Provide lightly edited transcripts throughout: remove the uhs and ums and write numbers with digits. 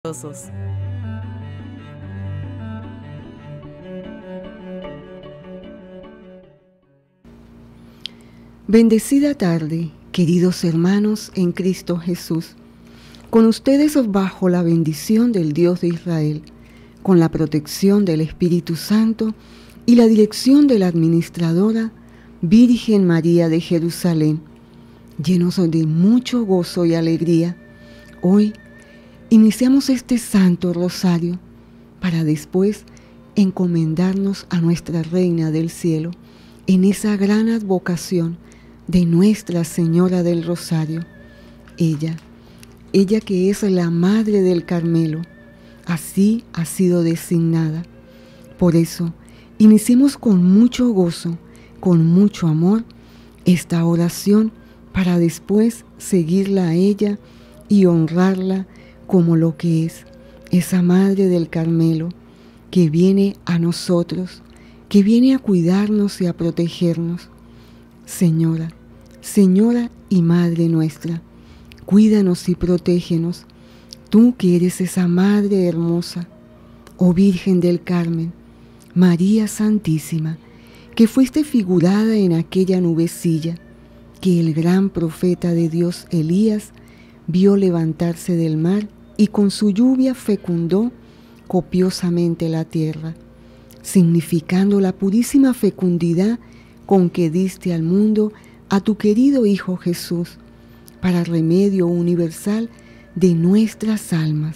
Bendecida tarde, queridos hermanos en Cristo Jesús. Con ustedes bajo la bendición del Dios de Israel, con la protección del Espíritu Santo y la dirección de la administradora Virgen María de Jerusalén, llenos de mucho gozo y alegría, hoy iniciamos este Santo Rosario para después encomendarnos a nuestra Reina del Cielo en esa gran advocación de Nuestra Señora del Rosario. Ella que es la Madre del Carmelo, así ha sido designada. Por eso, iniciemos con mucho gozo, con mucho amor, esta oración para después seguirla a ella y honrarla como lo que es, esa Madre del Carmelo, que viene a nosotros, que viene a cuidarnos y a protegernos. Señora, Señora y Madre nuestra, cuídanos y protégenos, tú que eres esa Madre hermosa, oh Virgen del Carmen, María Santísima, que fuiste figurada en aquella nubecilla que el gran profeta de Dios Elías vio levantarse del mar y con su lluvia fecundó copiosamente la tierra, significando la purísima fecundidad con que diste al mundo a tu querido Hijo Jesús, para remedio universal de nuestras almas.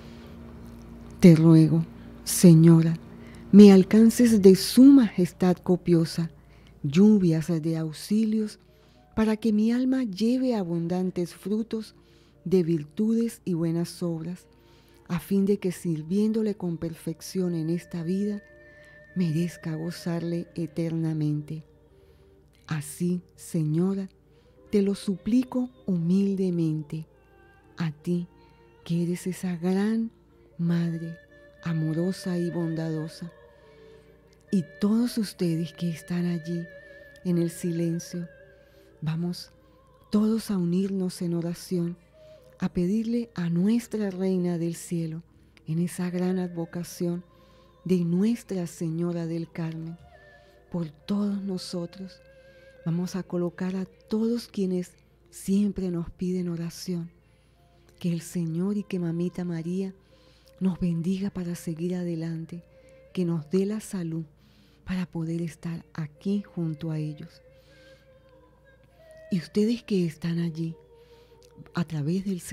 Te ruego, Señora, me alcances de su majestad copiosa, lluvias de auxilios, para que mi alma lleve abundantes frutos de virtudes y buenas obras, a fin de que sirviéndole con perfección en esta vida, merezca gozarle eternamente. Así, Señora, te lo suplico humildemente, a ti que eres esa gran Madre amorosa y bondadosa, y todos ustedes que están allí en el silencio, vamos todos a unirnos en oración, a pedirle a nuestra Reina del Cielo, en esa gran advocación de Nuestra Señora del Carmen, por todos nosotros. Vamos a colocar a todos quienes siempre nos piden oración, que el Señor y que Mamita María nos bendiga para seguir adelante, que nos dé la salud para poder estar aquí junto a ellos. Y ustedes que están allí, a través del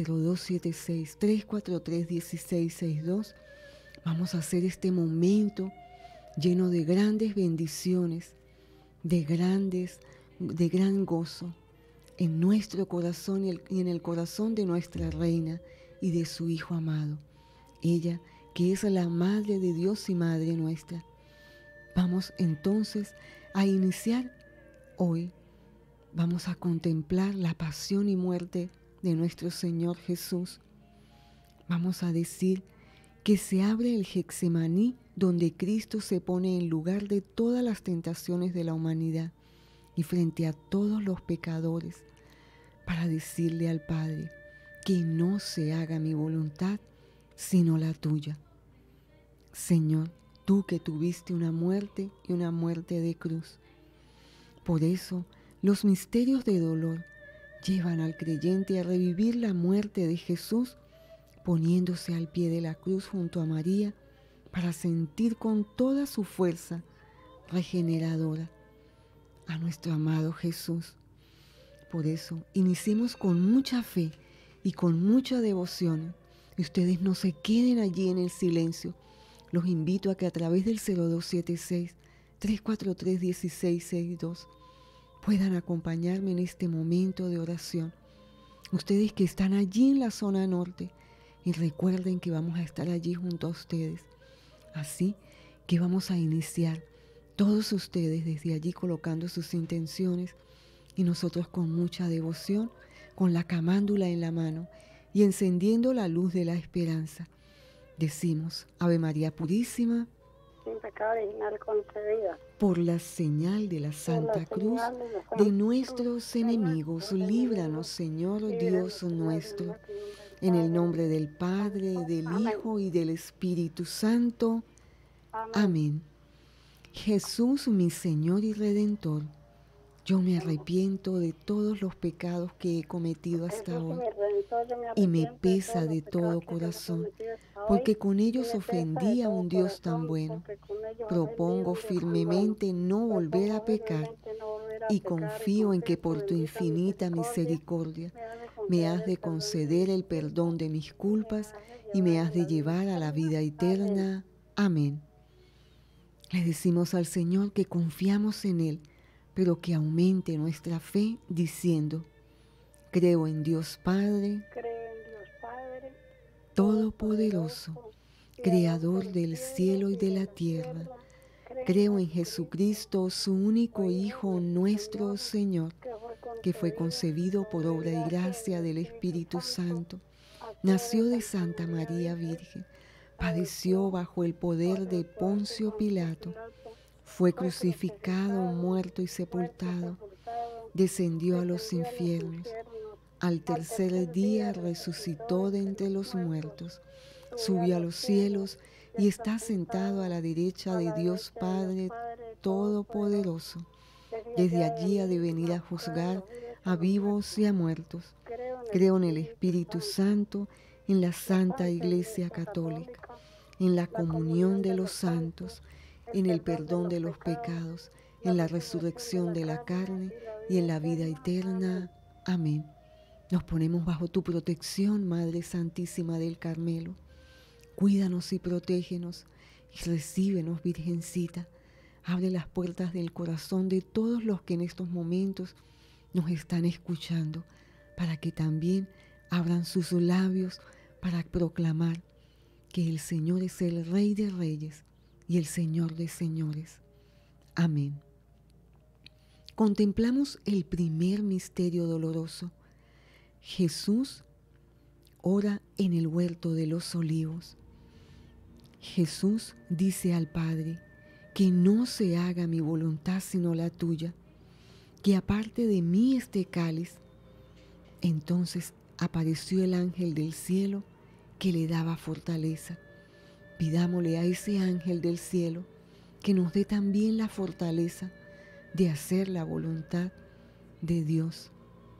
0276-343-1662, vamos a hacer este momento lleno de grandes bendiciones, de gran gozo en nuestro corazón y en el corazón de nuestra Reina y de su Hijo amado. Ella, que es la Madre de Dios y Madre nuestra. Vamos entonces a iniciar hoy. Vamos a contemplar la pasión y muerte de nuestro Señor Jesús. Vamos a decir que se abre el Getsemaní, donde Cristo se pone en lugar de todas las tentaciones de la humanidad y frente a todos los pecadores, para decirle al Padre que no se haga mi voluntad, sino la tuya. Señor, tú que tuviste una muerte y una muerte de cruz. Por eso, los misterios de dolor llevan al creyente a revivir la muerte de Jesús, poniéndose al pie de la cruz junto a María, para sentir con toda su fuerza regeneradora a nuestro amado Jesús. Por eso, iniciemos con mucha fe y con mucha devoción. Y ustedes no se queden allí en el silencio. Los invito a que a través del 0276-343-1662 puedan acompañarme en este momento de oración. Ustedes que están allí en la zona norte, y recuerden que vamos a estar allí junto a ustedes. Así que vamos a iniciar todos ustedes desde allí colocando sus intenciones y nosotros con mucha devoción, con la camándula en la mano y encendiendo la luz de la esperanza. Decimos, Ave María Purísima, sin pecado original concebida, por la señal de la Santa Cruz de nuestros enemigos, líbranos, Señor Dios nuestro, En el nombre del Padre, del Hijo y del Espíritu Santo. Amén. Jesús, mi Señor y Redentor, yo me arrepiento de todos los pecados que he cometido hasta hoy y me pesa de todo corazón, porque con ellos ofendí a un Dios tan bueno. Propongo firmemente no volver a pecar y confío en que por tu infinita misericordia me has de conceder el perdón de mis culpas y me has de llevar a la vida eterna. Amén. Le decimos al Señor que confiamos en Él, pero que aumente nuestra fe diciendo: creo en Dios Padre, Todopoderoso, Creador del cielo y de la tierra. Creo en Jesucristo, su único Hijo, nuestro Señor, que fue concebido por obra y gracia del Espíritu Santo. Nació de Santa María Virgen, padeció bajo el poder de Poncio Pilato, fue crucificado, muerto y sepultado, descendió a los infiernos. Al tercer día resucitó de entre los muertos, subió a los cielos y está sentado a la derecha de Dios Padre Todopoderoso. Desde allí ha de venir a juzgar a vivos y a muertos. Creo en el Espíritu Santo, en la Santa Iglesia Católica, en la comunión de los santos, en el perdón de los pecados, en la resurrección de la carne y en la vida eterna. Amén. Nos ponemos bajo tu protección, Madre Santísima del Carmelo. Cuídanos y protégenos y recíbenos, Virgencita. Abre las puertas del corazón de todos los que en estos momentos nos están escuchando, para que también abran sus labios para proclamar que el Señor es el Rey de Reyes y el Señor de Señores. Amén. Contemplamos el primer misterio doloroso. Jesús ora en el huerto de los olivos. Jesús dice al Padre: que no se haga mi voluntad sino la tuya, que aparte de mí este cáliz. Entonces apareció el ángel del cielo que le daba fortaleza. Pidámosle a ese ángel del cielo que nos dé también la fortaleza de hacer la voluntad de Dios.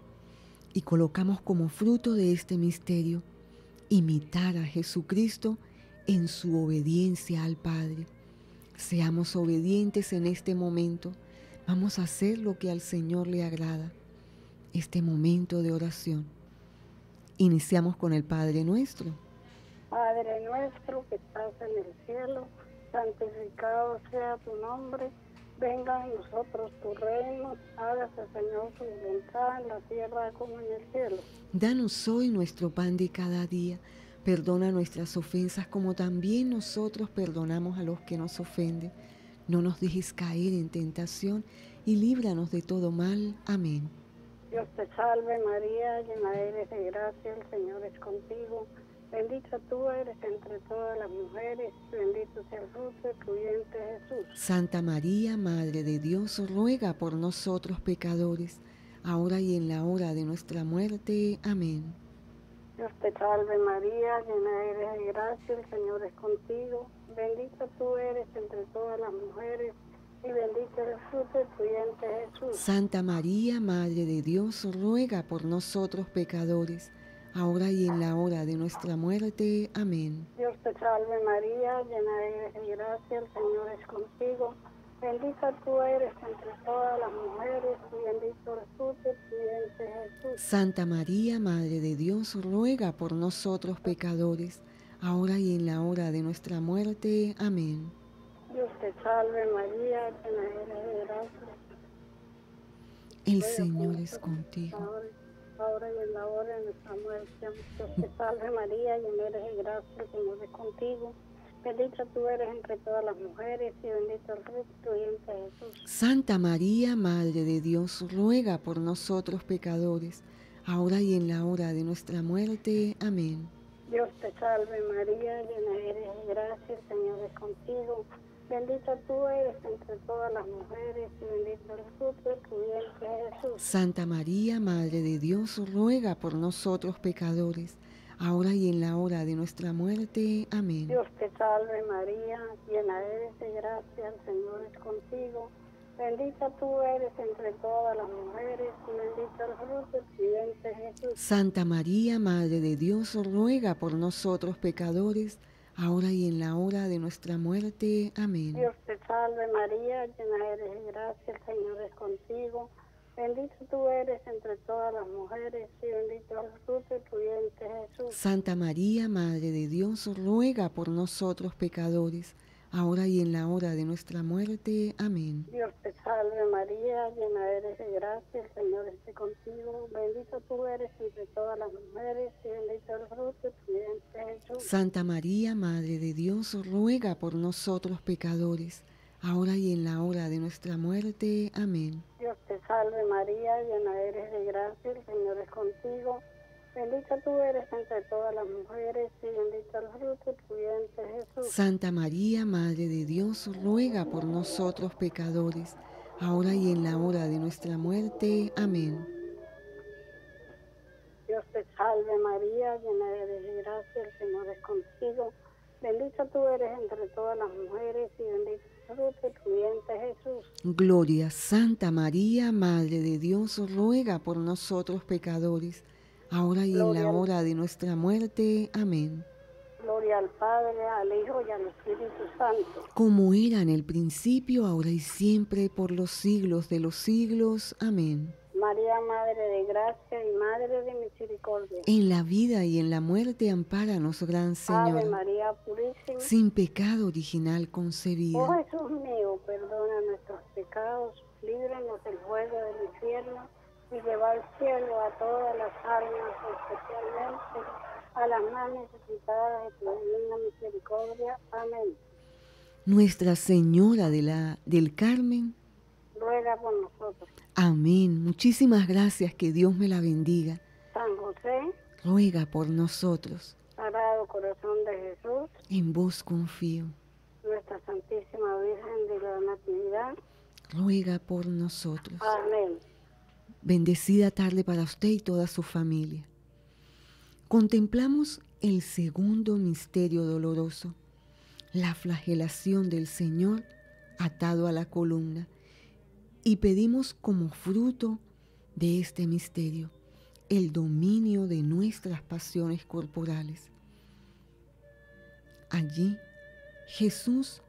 Y colocamos como fruto de este misterio imitar a Jesucristo en su obediencia al Padre. Seamos obedientes en este momento. Vamos a hacer lo que al Señor le agrada. Este momento de oración. Iniciamos con el Padre Nuestro. Padre nuestro que estás en el cielo, santificado sea tu nombre. Venga a nosotros tu reino, hágase, Señor, tu voluntad en la tierra como en el cielo. Danos hoy nuestro pan de cada día. Perdona nuestras ofensas como también nosotros perdonamos a los que nos ofenden. No nos dejes caer en tentación y líbranos de todo mal. Amén. Dios te salve María, llena eres de gracia, el Señor es contigo. Bendita tú eres entre todas las mujeres, bendito sea el fruto de tu vientre Jesús. Santa María, Madre de Dios, ruega por nosotros pecadores, ahora y en la hora de nuestra muerte. Amén. Dios te salve María, llena eres de gracia, el Señor es contigo. Bendita tú eres entre todas las mujeres, y bendito es el fruto de tu vientre Jesús. Santa María, Madre de Dios, ruega por nosotros pecadores, ahora y en la hora de nuestra muerte. Amén. Dios te salve María, llena eres de gracia, el Señor es contigo. Bendita tú eres entre todas las mujeres, y bendito el fruto de tu vientre Jesús. Santa María, Madre de Dios, ruega por nosotros pecadores, ahora y en la hora de nuestra muerte. Amén. Dios te salve María, llena eres de gracia. El Señor es contigo. Ahora y en la hora de nuestra muerte. Dios te salve María, llena eres de gracia, el Señor es contigo. Bendita tú eres entre todas las mujeres y bendito el fruto de tu vientre Jesús. Santa María, Madre de Dios, ruega por nosotros pecadores, ahora y en la hora de nuestra muerte. Amén. Dios te salve María, llena eres de gracia, el Señor es contigo. Bendita tú eres entre todas las mujeres y bendito el fruto de tu vientre Jesús. Santa María, Madre de Dios, ruega por nosotros pecadores, ahora y en la hora de nuestra muerte. Amén. Dios te salve María, llena eres de gracia, el Señor es contigo. Bendita tú eres entre todas las mujeres y bendito el fruto de tu vientre Jesús. Santa María, Madre de Dios, ruega por nosotros pecadores, ahora y en la hora de nuestra muerte. Amén. Dios te salve María, llena eres de gracia, el Señor es contigo. Bendita tú eres entre todas las mujeres y bendito el fruto de tu vientre Jesús. Santa María, Madre de Dios, ruega por nosotros pecadores, ahora y en la hora de nuestra muerte. Amén. Dios te salve María, llena eres de gracia, el Señor esté contigo. Bendita tú eres entre todas las mujeres y bendito el fruto de tu vientre Jesús. Santa María, Madre de Dios, ruega por nosotros pecadores, ahora y en la hora de nuestra muerte. Amén. Dios te salve María, llena eres de gracia, el Señor es contigo. Bendita tú eres entre todas las mujeres y bendito el fruto de tu vientre Jesús. Santa María, Madre de Dios, ruega por nosotros pecadores, ahora y en la hora de nuestra muerte. Amén. Dios te salve María, llena eres de gracia, el Señor es contigo. Bendita tú eres entre todas las mujeres y bendito el fruto de tu vientre Jesús. Gloria, Santa María, Madre de Dios, ruega por nosotros pecadores, ahora y en la hora de nuestra muerte. Amén. Gloria al Padre, al Hijo y al Espíritu Santo. Como era en el principio, ahora y siempre, por los siglos de los siglos. Amén. María, Madre de Gracia y Madre de Misericordia. En la vida y en la muerte, ampáranos, Gran Señor. Ave María Purísima. Sin pecado original concebida. Oh Jesús mío, perdona nuestros pecados, líbranos del fuego del infierno y lleva al cielo a todas las almas, especialmente a las más necesitadas de tu divina misericordia. Amén. Nuestra Señora del Carmen, ruega por nosotros. Amén. Muchísimas gracias, que Dios me la bendiga. San José, ruega por nosotros. Sagrado Corazón de Jesús, en vos confío. Nuestra Santísima Virgen de la Natividad, ruega por nosotros. Amén. Bendecida tarde para usted y toda su familia. Contemplamos el segundo misterio doloroso, la flagelación del Señor atado a la columna, y pedimos como fruto de este misterio el dominio de nuestras pasiones corporales. Allí Jesús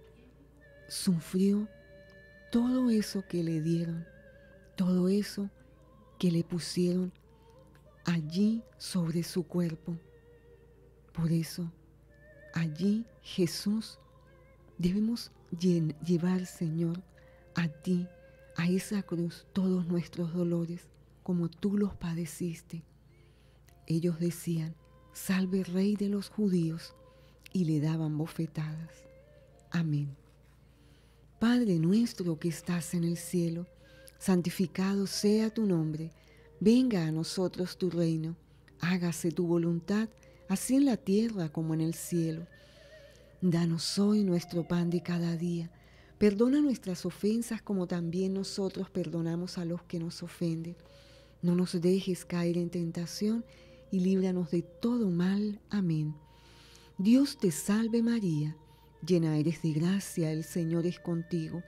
sufrió todo eso que le dieron, todo eso que le pusieron allí sobre su cuerpo. Por eso, allí Jesús debemos llevar, Señor, a ti, a esa cruz, todos nuestros dolores, como tú los padeciste. Ellos decían, salve Rey de los judíos, y le daban bofetadas. Amén. Padre nuestro que estás en el cielo, santificado sea tu nombre. Venga a nosotros tu reino. Hágase tu voluntad, así en la tierra como en el cielo. Danos hoy nuestro pan de cada día. Perdona nuestras ofensas como también nosotros perdonamos a los que nos ofenden. No nos dejes caer en tentación y líbranos de todo mal. Amén. Dios te salve María, llena eres de gracia, el Señor es contigo.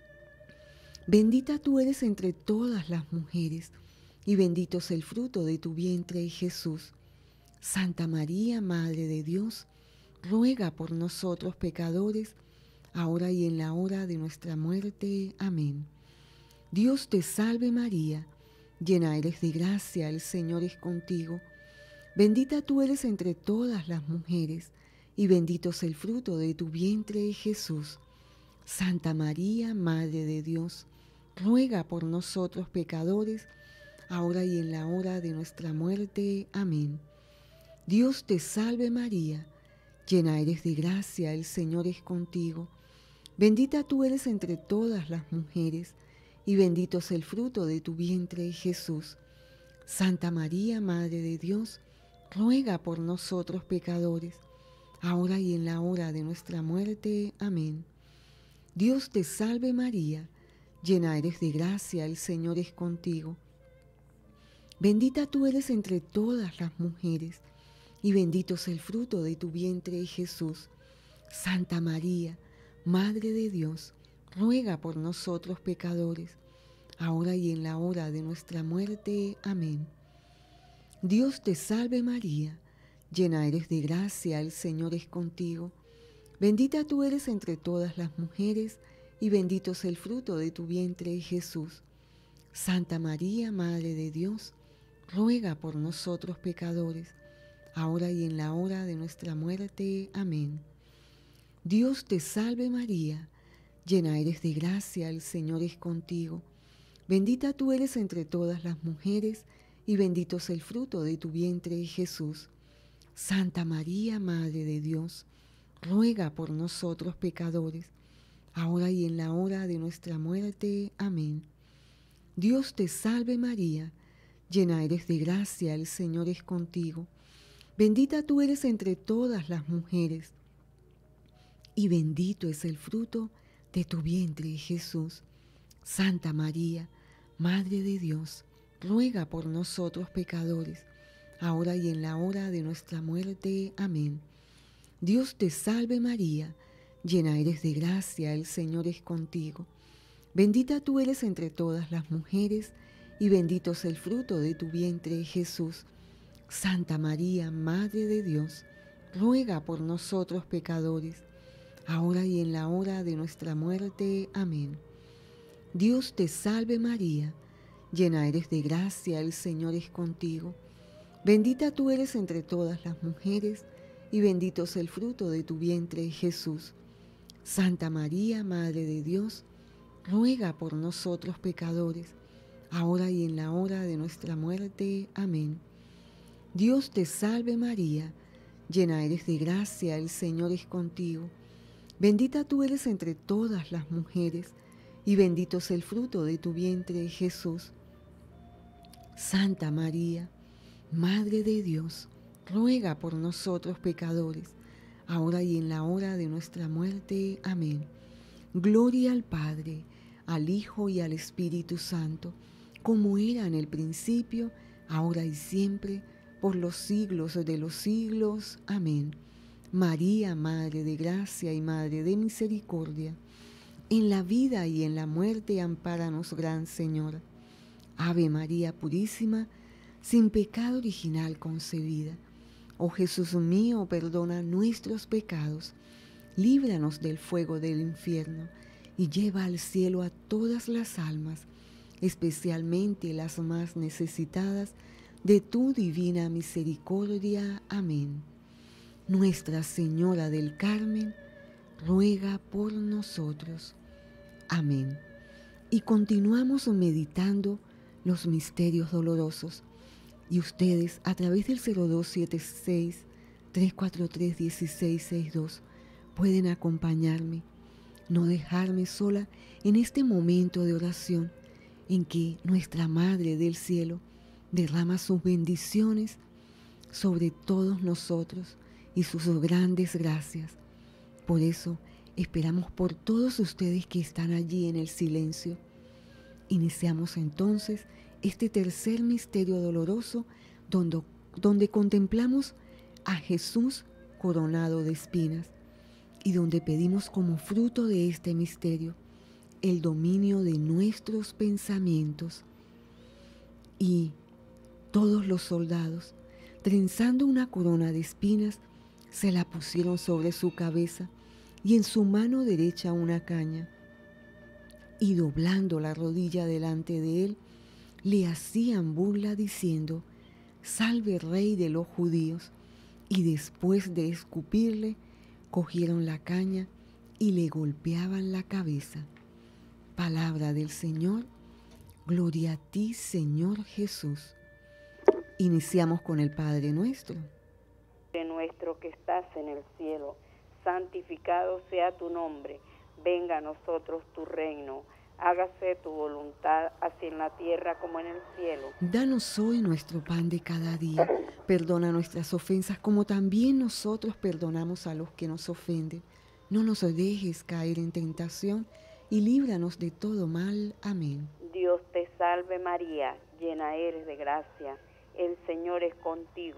Bendita tú eres entre todas las mujeres, y bendito es el fruto de tu vientre, Jesús. Santa María, Madre de Dios, ruega por nosotros pecadores, ahora y en la hora de nuestra muerte. Amén. Dios te salve María, llena eres de gracia, el Señor es contigo. Bendita tú eres entre todas las mujeres, y bendito es el fruto de tu vientre, Jesús. Santa María, Madre de Dios, ruega por nosotros pecadores, ahora y en la hora de nuestra muerte. Amén. Dios te salve María, llena eres de gracia, el Señor es contigo. Bendita tú eres entre todas las mujeres, y bendito es el fruto de tu vientre, Jesús. Santa María, Madre de Dios, ruega por nosotros pecadores, ahora y en la hora de nuestra muerte. Amén. Dios te salve María, llena eres de gracia, el Señor es contigo. Bendita tú eres entre todas las mujeres, y bendito es el fruto de tu vientre, Jesús. Santa María, Madre de Dios, ruega por nosotros pecadores, ahora y en la hora de nuestra muerte. Amén. Dios te salve María, llena eres de gracia, el Señor es contigo. Bendita tú eres entre todas las mujeres, y bendito es el fruto de tu vientre, Jesús. Santa María, Madre de Dios, ruega por nosotros pecadores, ahora y en la hora de nuestra muerte. Amén. Dios te salve María, llena eres de gracia, el Señor es contigo. Bendita tú eres entre todas las mujeres, y bendito es el fruto de tu vientre, Jesús. Santa María, Madre de Dios, ruega por nosotros pecadores, ahora y en la hora de nuestra muerte. Amén. Dios te salve María, llena eres de gracia, el Señor es contigo. Bendita tú eres entre todas las mujeres, y bendito es el fruto de tu vientre, Jesús. Santa María, Madre de Dios, ruega por nosotros pecadores, ahora y en la hora de nuestra muerte. Amén. Dios te salve María, llena eres de gracia, el Señor es contigo. Bendita tú eres entre todas las mujeres, y bendito es el fruto de tu vientre, Jesús. Santa María, Madre de Dios, ruega por nosotros pecadores, ahora y en la hora de nuestra muerte. Amén. Dios te salve María, llena eres de gracia, el Señor es contigo. Bendita tú eres entre todas las mujeres, y bendito es el fruto de tu vientre, Jesús. Santa María, Madre de Dios, ruega por nosotros pecadores, ahora y en la hora de nuestra muerte. Amén. Dios te salve María, llena eres de gracia, el Señor es contigo. Bendita tú eres entre todas las mujeres, y bendito es el fruto de tu vientre, Jesús. Santa María, Madre de Dios, ruega por nosotros pecadores, ahora y en la hora de nuestra muerte. Amén. Gloria al Padre, al Hijo y al Espíritu Santo, como era en el principio, ahora y siempre, por los siglos de los siglos. Amén. María, Madre de gracia y Madre de misericordia, en la vida y en la muerte, ampáranos, Gran Señora. Ave María Purísima, sin pecado original concebida. Oh Jesús mío, perdona nuestros pecados, líbranos del fuego del infierno, y lleva al cielo a todas las almas, especialmente las más necesitadas de tu divina misericordia. Amén. Nuestra Señora del Carmen, ruega por nosotros. Amén. Y continuamos meditando los misterios dolorosos. Y ustedes, a través del 0276-343-1662, pueden acompañarme, no dejarme sola en este momento de oración en que nuestra Madre del Cielo derrama sus bendiciones sobre todos nosotros y sus grandes gracias. Por eso esperamos por todos ustedes que están allí en el silencio. Iniciamos entonces este tercer misterio doloroso donde contemplamos a Jesús coronado de espinas y donde pedimos como fruto de este misterio el dominio de nuestros pensamientos. Y todos los soldados, trenzando una corona de espinas, se la pusieron sobre su cabeza y en su mano derecha una caña, y doblando la rodilla delante de él, le hacían burla diciendo: «Salve, Rey de los judíos». Y después de escupirle, cogieron la caña y le golpeaban la cabeza. Palabra del Señor. Gloria a ti, Señor Jesús. Iniciamos con el Padre Nuestro. Padre nuestro que estás en el cielo, santificado sea tu nombre. Venga a nosotros tu reino. Hágase tu voluntad, así en la tierra como en el cielo. Danos hoy nuestro pan de cada día. Perdona nuestras ofensas como también nosotros perdonamos a los que nos ofenden. No nos dejes caer en tentación y líbranos de todo mal. Amén. Dios te salve María, llena eres de gracia. El Señor es contigo.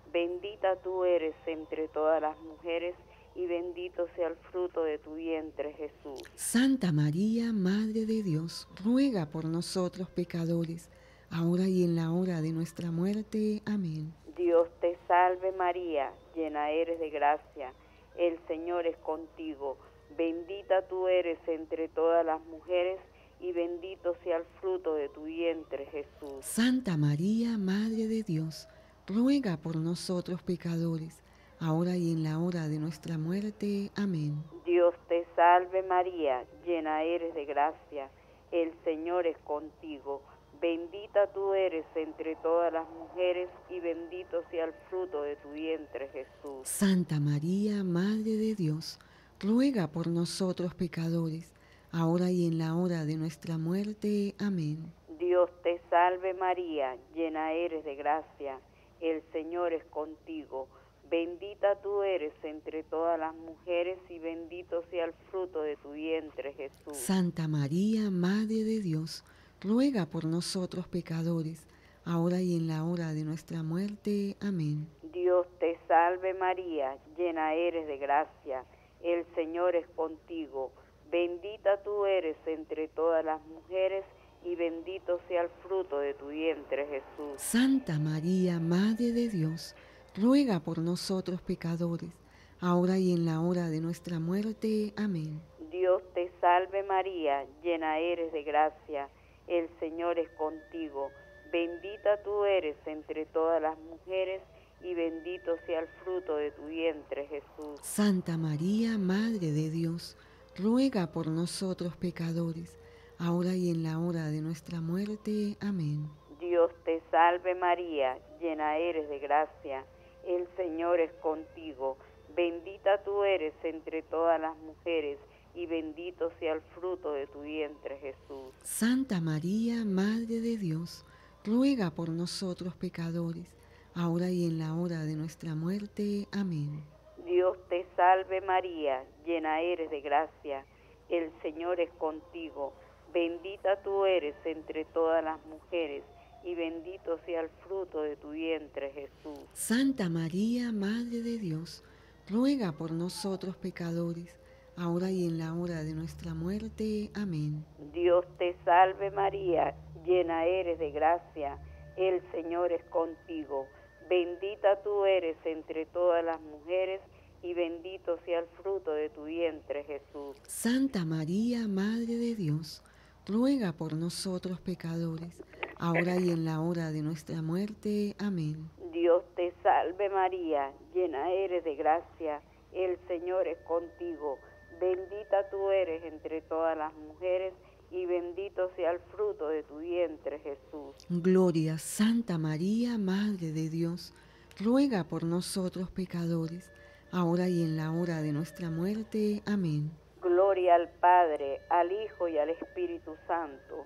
Bendita tú eres entre todas las mujeres, y bendito sea el fruto de tu vientre, Jesús. Santa María, Madre de Dios, ruega por nosotros pecadores, ahora y en la hora de nuestra muerte. Amén. Dios te salve María, llena eres de gracia, el Señor es contigo. Bendita tú eres entre todas las mujeres, y bendito sea el fruto de tu vientre, Jesús. Santa María, Madre de Dios, ruega por nosotros pecadores, ahora y en la hora de nuestra muerte. Amén. Dios te salve María, llena eres de gracia, el Señor es contigo. Bendita tú eres entre todas las mujeres, y bendito sea el fruto de tu vientre, Jesús. Santa María, Madre de Dios, ruega por nosotros pecadores, ahora y en la hora de nuestra muerte. Amén. Dios te salve María, llena eres de gracia, el Señor es contigo. Bendita tú eres entre todas las mujeres, y bendito sea el fruto de tu vientre, Jesús. Santa María, Madre de Dios, ruega por nosotros pecadores, ahora y en la hora de nuestra muerte. Amén. Dios te salve María, llena eres de gracia, el Señor es contigo. Bendita tú eres entre todas las mujeres, y bendito sea el fruto de tu vientre, Jesús. Santa María, Madre de Dios, ruega por nosotros pecadores, ahora y en la hora de nuestra muerte. Amén. Dios te salve María, llena eres de gracia, el Señor es contigo. Bendita tú eres entre todas las mujeres, y bendito sea el fruto de tu vientre, Jesús. Santa María, Madre de Dios, ruega por nosotros pecadores, ahora y en la hora de nuestra muerte. Amén. Dios te salve María, llena eres de gracia, el Señor es contigo. Bendita tú eres entre todas las mujeres, y bendito sea el fruto de tu vientre, Jesús. Santa María, Madre de Dios, ruega por nosotros pecadores, ahora y en la hora de nuestra muerte. Amén. Dios te salve María, llena eres de gracia, el Señor es contigo. Bendita tú eres entre todas las mujeres, y bendito sea el fruto de tu vientre, Jesús. Santa María, Madre de Dios, ruega por nosotros pecadores, ahora y en la hora de nuestra muerte. Amén. Dios te salve María, llena eres de gracia, el Señor es contigo. Bendita tú eres entre todas las mujeres, y bendito sea el fruto de tu vientre, Jesús. Santa María, Madre de Dios, ruega por nosotros pecadores, ahora y en la hora de nuestra muerte. Amén. Dios te salve María, llena eres de gracia, el Señor es contigo. Bendita tú eres entre todas las mujeres, y bendito sea el fruto de tu vientre, Jesús. Gloria, Santa María, Madre de Dios, ruega por nosotros pecadores, ahora y en la hora de nuestra muerte. Amén. Gloria al Padre, al Hijo y al Espíritu Santo.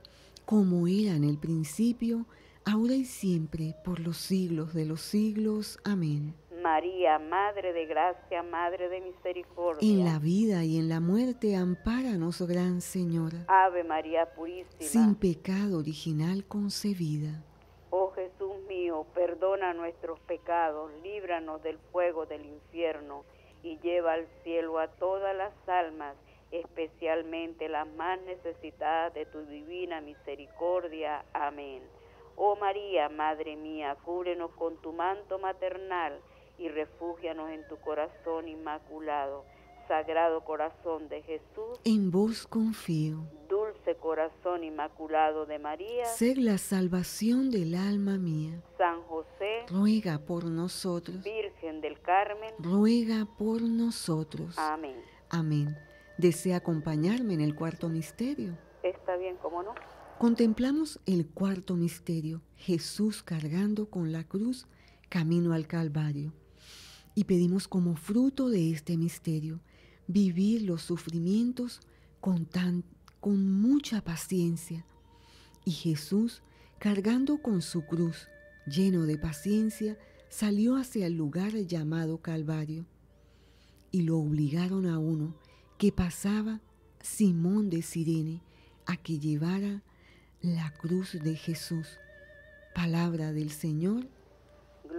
Como era en el principio, ahora y siempre, por los siglos de los siglos. Amén. María, Madre de Gracia, Madre de Misericordia. En la vida y en la muerte, ampáranos, Gran Señora. Ave María Purísima. Sin pecado original concebida. Oh Jesús mío, perdona nuestros pecados, líbranos del fuego del infierno, y lleva al cielo a todas las almas, especialmente las más necesitadas de tu divina misericordia. Amén. Oh María, Madre mía, cúbrenos con tu manto maternal, y refúgianos en tu corazón inmaculado. Sagrado corazón de Jesús, en vos confío. Dulce corazón inmaculado de María, ser la salvación del alma mía. San José, ruega por nosotros. Virgen del Carmen, ruega por nosotros. Amén. Amén. ¿Desea acompañarme en el cuarto misterio? Está bien, ¿cómo no? Contemplamos el cuarto misterio, Jesús cargando con la cruz camino al Calvario. Y pedimos como fruto de este misterio vivir los sufrimientos con mucha paciencia. Y Jesús, cargando con su cruz, lleno de paciencia, salió hacia el lugar llamado Calvario. Y lo obligaron a uno que pasaba, Simón de Cirene, a que llevara la cruz de Jesús. Palabra del Señor. Gloria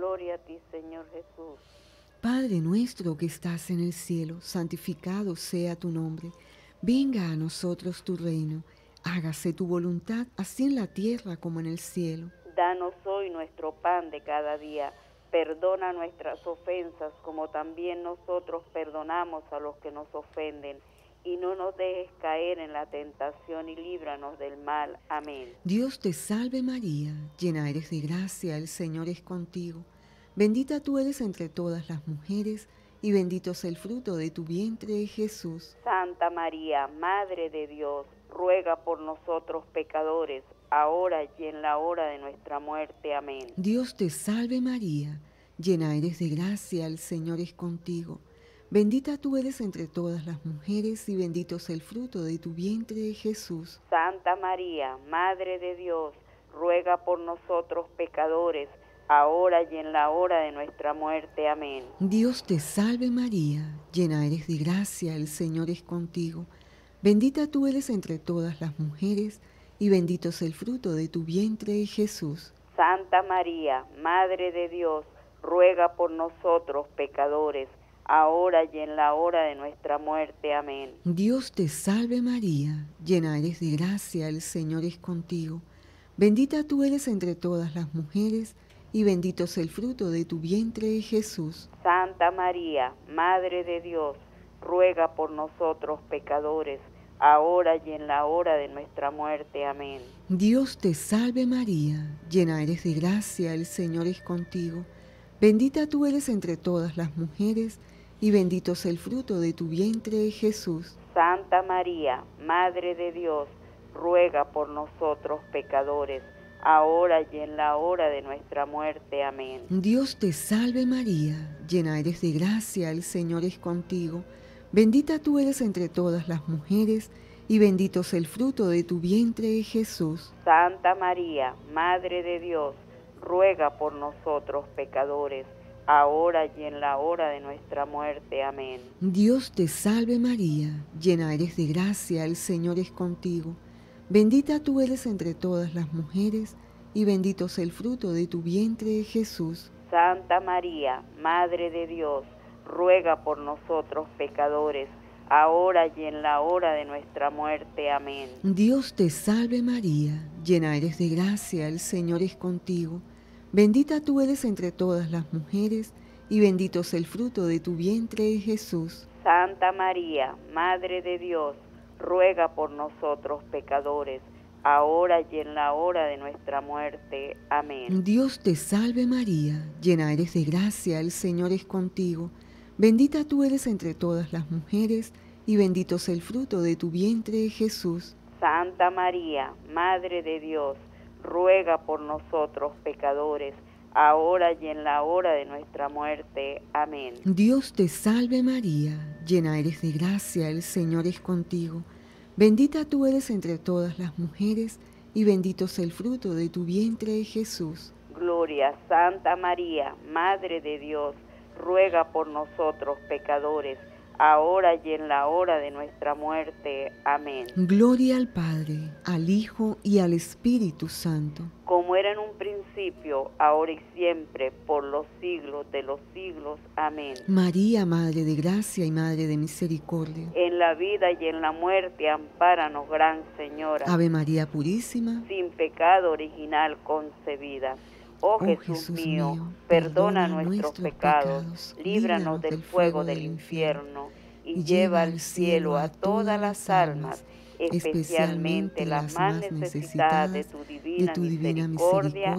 Gloria a ti, Señor Jesús. Padre nuestro que estás en el cielo, santificado sea tu nombre. Venga a nosotros tu reino. Hágase tu voluntad, así en la tierra como en el cielo. Danos hoy nuestro pan de cada día. Perdona nuestras ofensas como también nosotros perdonamos a los que nos ofenden. Y no nos dejes caer en la tentación y líbranos del mal. Amén. Dios te salve María, llena eres de gracia, el Señor es contigo. Bendita tú eres entre todas las mujeres, y bendito es el fruto de tu vientre, Jesús. Santa María, Madre de Dios, ruega por nosotros pecadores, ahora y en la hora de nuestra muerte. Amén. Dios te salve María, llena eres de gracia, el Señor es contigo. Bendita tú eres entre todas las mujeres, y bendito es el fruto de tu vientre, Jesús. Santa María, Madre de Dios, ruega por nosotros pecadores, ahora y en la hora de nuestra muerte. Amén. Dios te salve María, llena eres de gracia, el Señor es contigo. Bendita tú eres entre todas las mujeres, y bendito es el fruto de tu vientre, Jesús. Santa María, Madre de Dios, ruega por nosotros pecadores, ahora y en la hora de nuestra muerte. Amén. Dios te salve María, llena eres de gracia, el Señor es contigo. Bendita tú eres entre todas las mujeres, y bendito es el fruto de tu vientre, Jesús. Santa María, Madre de Dios, ruega por nosotros pecadores, ahora y en la hora de nuestra muerte. Amén. Dios te salve María, llena eres de gracia, el Señor es contigo. Bendita tú eres entre todas las mujeres, y bendito es el fruto de tu vientre, Jesús. Santa María, Madre de Dios, ruega por nosotros pecadores, ahora y en la hora de nuestra muerte. Amén. Dios te salve María, llena eres de gracia, el Señor es contigo. Bendita tú eres entre todas las mujeres, y bendito es el fruto de tu vientre, Jesús. Santa María, Madre de Dios, ruega por nosotros pecadores, ahora y en la hora de nuestra muerte. Amén. Dios te salve María, llena eres de gracia, el Señor es contigo. Bendita tú eres entre todas las mujeres, y bendito es el fruto de tu vientre, Jesús. Santa María, Madre de Dios, ruega por nosotros pecadores, ahora y en la hora de nuestra muerte. Amén. Dios te salve María, llena eres de gracia, el Señor es contigo. Bendita tú eres entre todas las mujeres, y bendito es el fruto de tu vientre, Jesús. Santa María, Madre de Dios, ruega por nosotros pecadores, ahora y en la hora de nuestra muerte. Amén. Dios te salve María, llena eres de gracia, el Señor es contigo. Bendita tú eres entre todas las mujeres, y bendito es el fruto de tu vientre, Jesús. Santa María, Madre de Dios, ruega por nosotros pecadores, ahora y en la hora de nuestra muerte. Amén. Dios te salve María, llena eres de gracia, el Señor es contigo. Bendita tú eres entre todas las mujeres, y bendito es el fruto de tu vientre, Jesús. Gloria, Santa María, Madre de Dios, ruega por nosotros pecadores, ahora y en la hora de nuestra muerte. Amén. Gloria al Padre, al Hijo y al Espíritu Santo. Como era en un principio, ahora y siempre, por los siglos de los siglos. Amén. María, Madre de Gracia y Madre de Misericordia. En la vida y en la muerte, ampáranos, Gran Señora. Ave María Purísima. Sin pecado original concebida. Oh Jesús mío, perdona nuestros pecados, líbranos del fuego del infierno, y lleva al cielo a todas las almas, especialmente las más necesitadas de tu divina misericordia.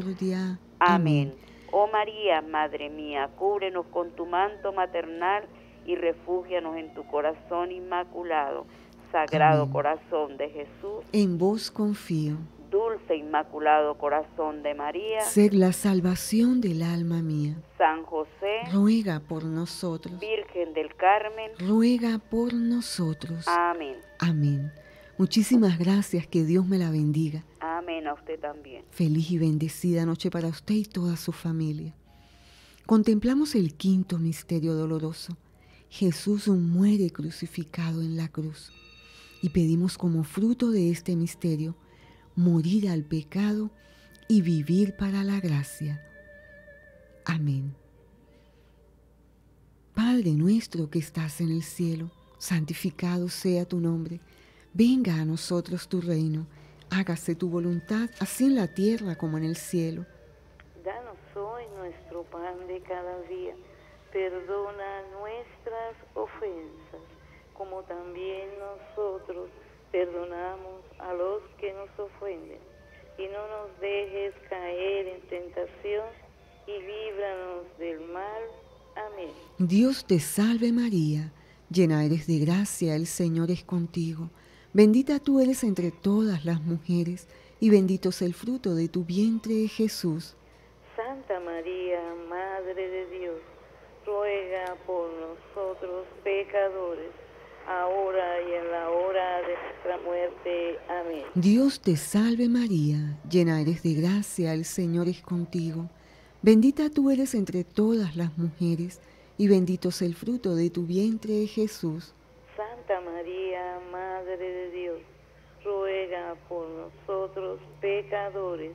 Amén. Oh María, Madre mía, cúbrenos con tu manto maternal y refúgianos en tu corazón inmaculado. Sagrado Amén. Corazón de Jesús, En vos confío. Dulce Inmaculado Corazón de María, Ser la salvación del alma mía. San José, Ruega por nosotros. Virgen del Carmen. Ruega por nosotros. Amén. Amén. Muchísimas gracias, que Dios me la bendiga. Amén, a usted también. Feliz y bendecida noche para usted y toda su familia. Contemplamos el quinto misterio doloroso. Jesús muere crucificado en la cruz. Y pedimos como fruto de este misterio morir al pecado y vivir para la gracia. Amén. Padre nuestro que estás en el cielo, santificado sea tu nombre. Venga a nosotros tu reino. Hágase tu voluntad, así en la tierra como en el cielo. Danos hoy nuestro pan de cada día. Perdona nuestras ofensas, como también nosotros perdonamos a los que nos ofenden. Y no nos dejes caer en tentación, y líbranos del mal. Amén. Dios te salve María, llena eres de gracia, el Señor es contigo. Bendita tú eres entre todas las mujeres, y bendito es el fruto de tu vientre, Jesús. Santa María, Madre de Dios, ruega por nosotros pecadores, ahora y en la hora de nuestra muerte. Amén. Dios te salve María, llena eres de gracia, el Señor es contigo. Bendita tú eres entre todas las mujeres, y bendito es el fruto de tu vientre, Jesús. Santa María, Madre de Dios, ruega por nosotros pecadores,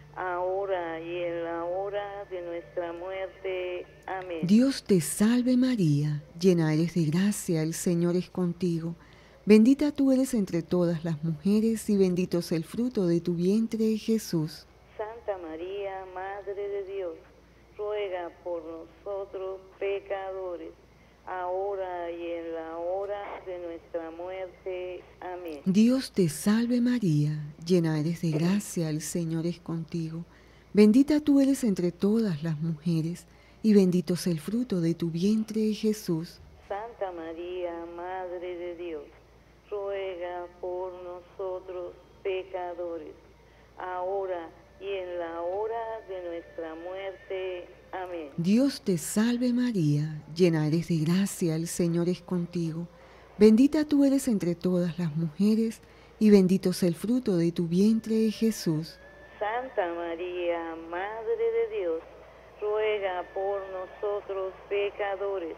ahora y en la hora de nuestra muerte. Amén. Dios te salve María, llena eres de gracia, el Señor es contigo. Bendita tú eres entre todas las mujeres, y bendito es el fruto de tu vientre, Jesús. Santa María, Madre de Dios, ruega por nosotros pecadores, ahora y en la hora de nuestra muerte. Amén. Dios te salve María, llena eres de gracia, el Señor es contigo. Bendita tú eres entre todas las mujeres, y bendito es el fruto de tu vientre, Jesús. Santa María, Madre de Dios, ruega por nosotros pecadores, ahora y en la hora de nuestra muerte. Amén. Dios te salve María, llena eres de gracia, el Señor es contigo. Bendita tú eres entre todas las mujeres, y bendito es el fruto de tu vientre, Jesús. Santa María, Madre de Dios, ruega por nosotros pecadores,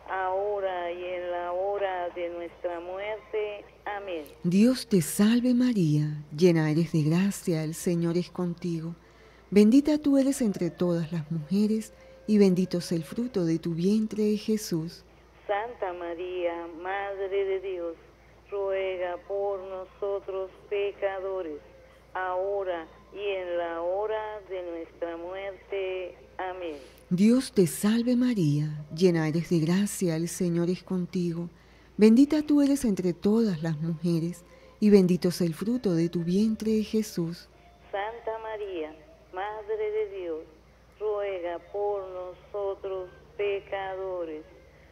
ahora y en la hora de nuestra muerte. Amén. Dios te salve María, llena eres de gracia, el Señor es contigo. Bendita tú eres entre todas las mujeres, y bendito es el fruto de tu vientre, Jesús. Santa María, Madre de Dios, ruega por nosotros pecadores, ahora y en la hora de nuestra muerte. Amén. Dios te salve María, llena eres de gracia, el Señor es contigo. Bendita tú eres entre todas las mujeres, y bendito es el fruto de tu vientre, Jesús. Santa María, Madre de Dios, ruega por nosotros pecadores,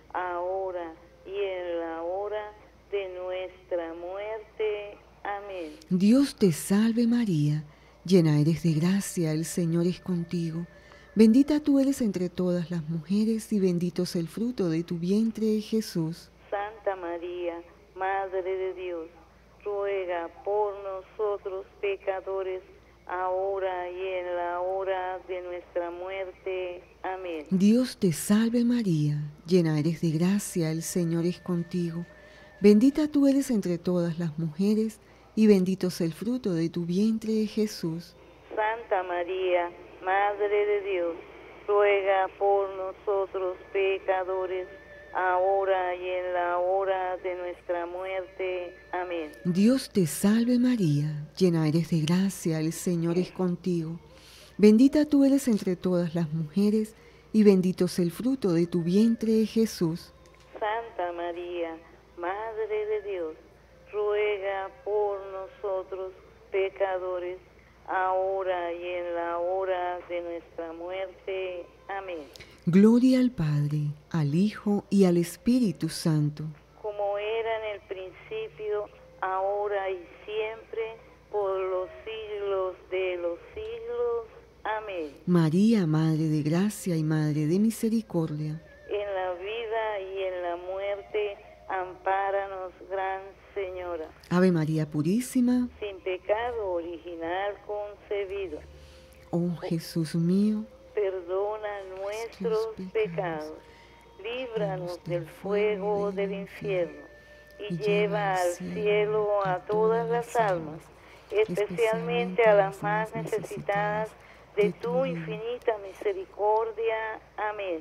ahora y en la hora de nuestra muerte. Amén. Dios te salve María, llena eres de gracia, el Señor es contigo. Bendita tú eres entre todas las mujeres, y bendito es el fruto de tu vientre, Jesús. Santa María, Madre de Dios, ruega por nosotros pecadores, ahora y en la hora de nuestra muerte. Amén. Dios te salve María, llena eres de gracia, el Señor es contigo. Bendita tú eres entre todas las mujeres, y bendito es el fruto de tu vientre, Jesús. Santa María, Madre de Dios, ruega por nosotros pecadores, ahora y en la hora de nuestra muerte. Amén. Dios te salve María, llena eres de gracia, el Señor es contigo. Bendita tú eres entre todas las mujeres, y bendito es el fruto de tu vientre, Jesús. Santa María, Madre de Dios, ruega por nosotros pecadores, ahora y en la hora de nuestra muerte. Amén. Gloria al Padre, al Hijo y al Espíritu Santo. Como era en el principio, ahora y siempre, por los siglos de los siglos. Amén. María, Madre de Gracia y Madre de Misericordia, En la vida y en la muerte, ampáranos, Gran Señora. Ave María Purísima, Sin pecado original concebido, oh Jesús mío, perdona nuestros pecados, líbranos del fuego del infierno y lleva al cielo a todas las almas, especialmente a las más necesitadas de tu infinita misericordia. Amén.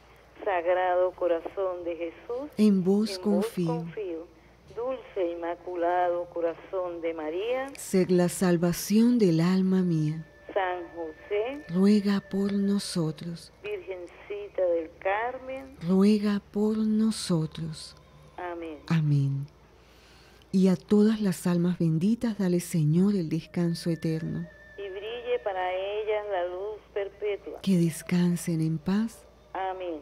Sagrado corazón de Jesús, en vos en confío. vos confío. Dulce e inmaculado corazón de María, Ser la salvación del alma mía. San José, Ruega por nosotros. Virgencita del Carmen. Ruega por nosotros. Amén. Amén. Y a todas las almas benditas, dale, Señor, el descanso eterno. Y brille para ellas la luz perpetua. Que descansen en paz. Amén.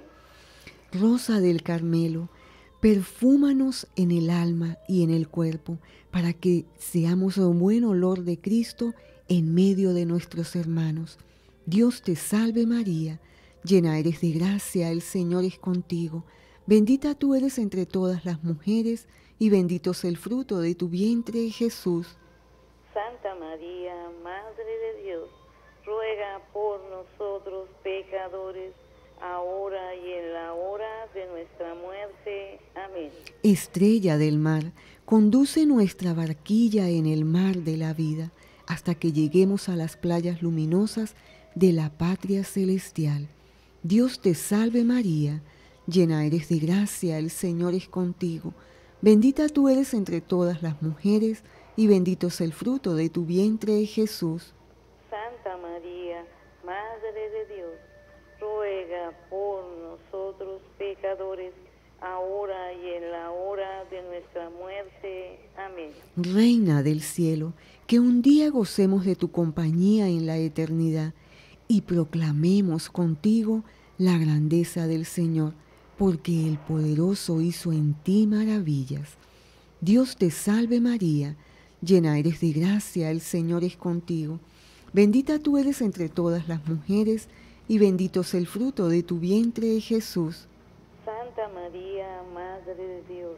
Rosa del Carmelo, perfúmanos en el alma y en el cuerpo, para que seamos un buen olor de Cristo en medio de nuestros hermanos. Dios te salve María, llena eres de gracia, el Señor es contigo. Bendita tú eres entre todas las mujeres, y bendito es el fruto de tu vientre, Jesús. Santa María, Madre de Dios, ruega por nosotros pecadores, ahora y en la hora de nuestra muerte. Amén. Estrella del mar, conduce nuestra barquilla en el mar de la vida, hasta que lleguemos a las playas luminosas de la patria celestial. Dios te salve María, llena eres de gracia, el Señor es contigo. Bendita tú eres entre todas las mujeres, y bendito es el fruto de tu vientre, Jesús. Santa María, Madre de Dios, ruega por nosotros pecadores, ahora y en la hora de nuestra muerte. Amén. Reina del cielo, que un día gocemos de tu compañía en la eternidad, y proclamemos contigo la grandeza del Señor, porque el poderoso hizo en ti maravillas. Dios te salve María, llena eres de gracia, el Señor es contigo. Bendita tú eres entre todas las mujeres, y bendito es el fruto de tu vientre, Jesús. Santa María, Madre de Dios,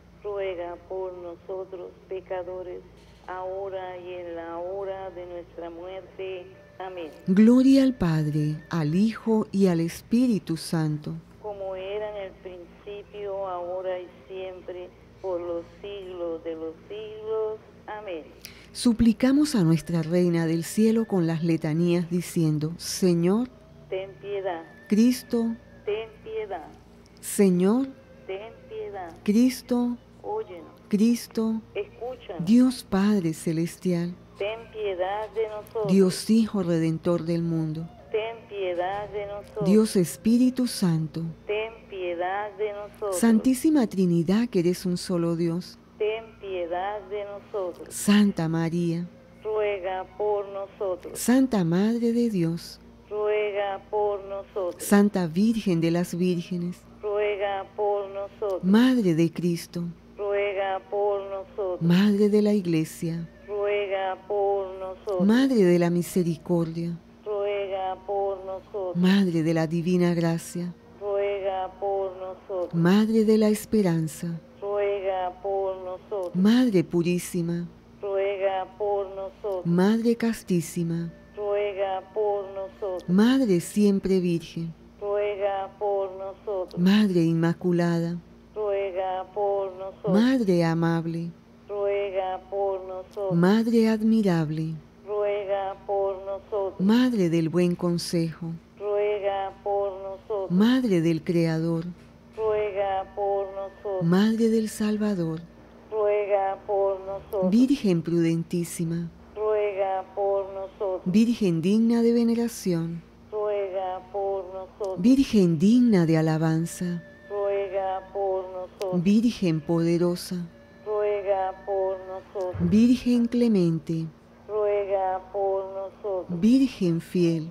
ruega por nosotros pecadores, ahora y en la hora de nuestra muerte. Amén. Gloria al Padre, al Hijo y al Espíritu Santo. Como era en el principio, ahora y siempre, por los siglos de los siglos. Amén. Suplicamos a nuestra Reina del Cielo con las letanías diciendo: Señor, ten piedad. Cristo, Ten piedad. Señor, Ten piedad. Cristo, Óyenos. Cristo, Escúchanos. Dios Padre Celestial, Ten piedad de nosotros. Dios Hijo Redentor del mundo, Ten piedad de nosotros. Dios Espíritu Santo, Ten piedad de nosotros. Santísima Trinidad, que eres un solo Dios, Ten piedad de nosotros. Santa María, Ruega por nosotros. Santa Madre de Dios, Ruega por nosotros. Santa Virgen de las Vírgenes, Ruega por nosotros. Madre de Cristo, Ruega por nosotros. Madre de la Iglesia, Ruega por nosotros. Madre de la Misericordia, Ruega por nosotros. Madre de la Divina Gracia, Ruega por nosotros. Madre de la Esperanza, Ruega por nosotros. Madre Purísima, Ruega por nosotros. Madre Castísima, Ruega por nosotros. Madre Siempre Virgen, Ruega por nosotros. Madre Inmaculada, Ruega por nosotros. Madre Amable, Ruega por nosotros. Madre Admirable, Ruega por nosotros. Madre del Buen Consejo, Ruega por nosotros. Madre del Creador, Ruega por nosotros. Madre del Salvador, Ruega por nosotros. Virgen prudentísima, Ruega por nosotros. Virgen digna de veneración, Ruega por nosotros. Virgen digna de alabanza, Ruega por nosotros. Virgen poderosa, Ruega por nosotros. Virgen clemente, Ruega por nosotros. Virgen fiel,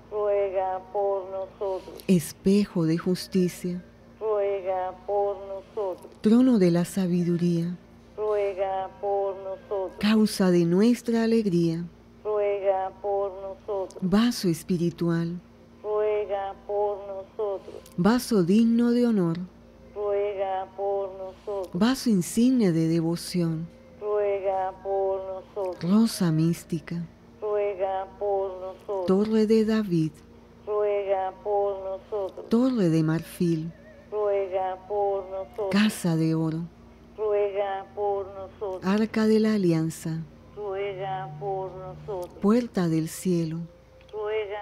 Ruega por nosotros. espejo de justicia, Ruega por nosotros. trono de la sabiduría, Ruega por nosotros. causa de nuestra alegría, Ruega por nosotros. vaso espiritual, Ruega por nosotros. vaso digno de honor, Ruega por nosotros. vaso insigne de devoción, Ruega por nosotros. rosa mística, Ruega por nosotros. torre de David, Ruega por nosotros. torre de marfil, Ruega por nosotros. casa de oro, Ruega por nosotros. arca de la alianza, Ruega por nosotros. puerta del cielo, Ruega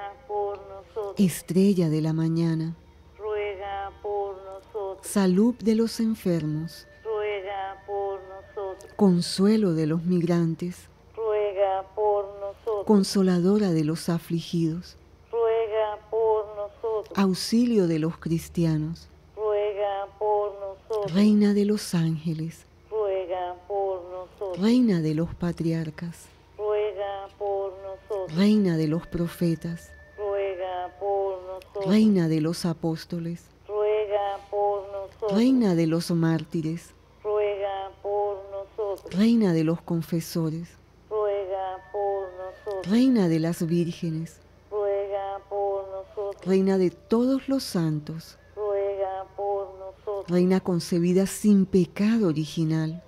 Estrella de la mañana, ruega por nosotros. salud de los enfermos, Ruega por nosotros. consuelo de los migrantes, Ruega por nosotros. consoladora de los afligidos, Ruega por nosotros. auxilio de los cristianos, Ruega por nosotros. reina de los ángeles, Ruega por nosotros. reina de los patriarcas, Ruega por nosotros. reina de los profetas, Ruega por nosotros. reina de los apóstoles, Ruega por nosotros. reina de los mártires, Ruega por nosotros. reina de los confesores, Ruega por nosotros. reina de las vírgenes, Ruega por nosotros. reina de todos los santos, Ruega por nosotros. reina concebida sin pecado original,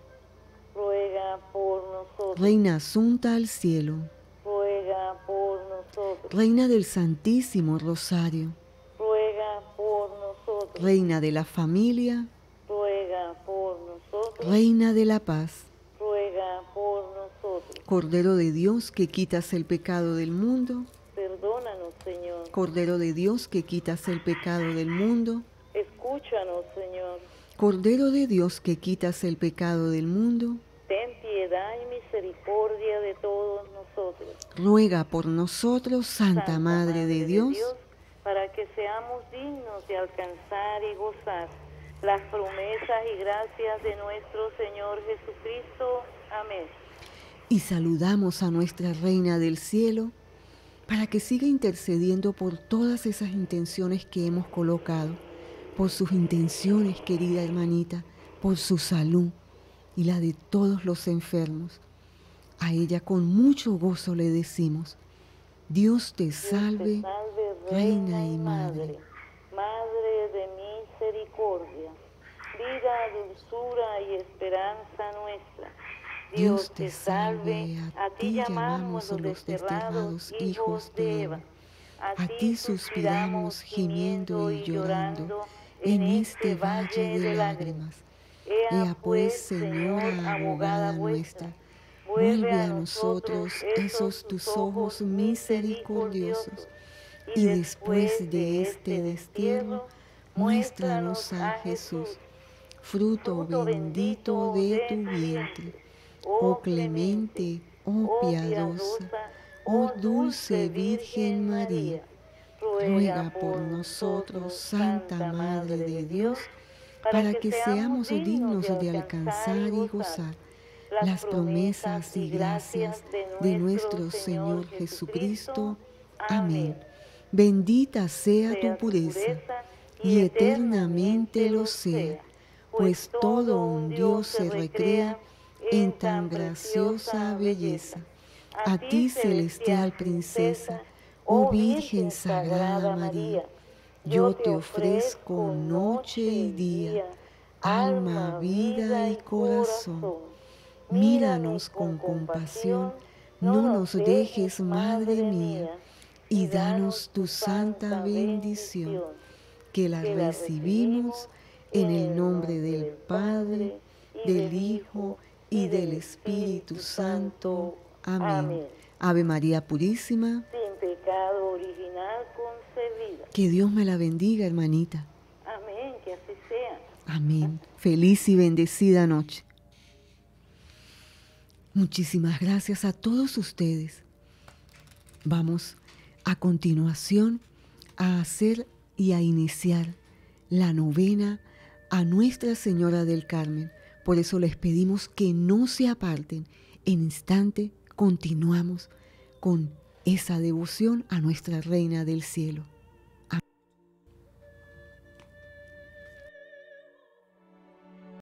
Ruega por nosotros. reina asunta al cielo, Ruega por nosotros. reina del Santísimo Rosario, Ruega por nosotros. reina de la familia, Ruega por nosotros. reina de la paz, Ruega por nosotros. Cordero de Dios que quitas el pecado del mundo, Perdónanos, Señor. Cordero de Dios que quitas el pecado del mundo, Escúchanos, Señor. Cordero de Dios que quitas el pecado del mundo, Ten piedad y misericordia de todos nosotros. ruega por nosotros, Santa Madre de Dios, para que seamos dignos de alcanzar y gozar las promesas y gracias de nuestro Señor Jesucristo. Amén. y saludamos a nuestra Reina del Cielo, para que siga intercediendo por todas esas intenciones que hemos colocado, por sus intenciones, querida hermanita, por su salud y la de todos los enfermos. A ella con mucho gozo le decimos, Dios te salve, Reina y Madre. Madre de misericordia, vida, dulzura y esperanza nuestra. Dios te salve, a ti llamamos los desterrados hijos de Eva. A ti suspiramos gimiendo y llorando en este valle de lágrimas. Ea pues, Señora, abogada nuestra, vuelve a nosotros esos tus ojos misericordiosos, y después de este destierro, muéstranos a Jesús, fruto bendito de tu vientre. Oh clemente, oh piadosa, oh dulce Virgen María, ruega por nosotros, Santa Madre de Dios, para que seamos dignos de alcanzar y gozar las promesas y gracias de nuestro Señor Jesucristo. Amén. Bendita sea tu pureza, y eternamente lo sea, pues todo un Dios se recrea en tan graciosa belleza. A ti, celestial princesa, oh Virgen Sagrada María, yo te ofrezco noche y día, alma, vida y corazón. Míranos con compasión, no nos dejes, Madre mía, y danos tu santa bendición, que la recibimos en el nombre del Padre, del Hijo y del Espíritu Santo. Amén. Ave María Purísima, sin pecado original concebida. Que Dios me la bendiga, hermanita. Amén, que así sea. Amén. Feliz y bendecida noche. Muchísimas gracias a todos ustedes. Vamos a continuación a hacer y a iniciar la novena a Nuestra Señora del Carmen. Por eso les pedimos que no se aparten. En instante continuamos con esa devoción a nuestra Reina del Cielo.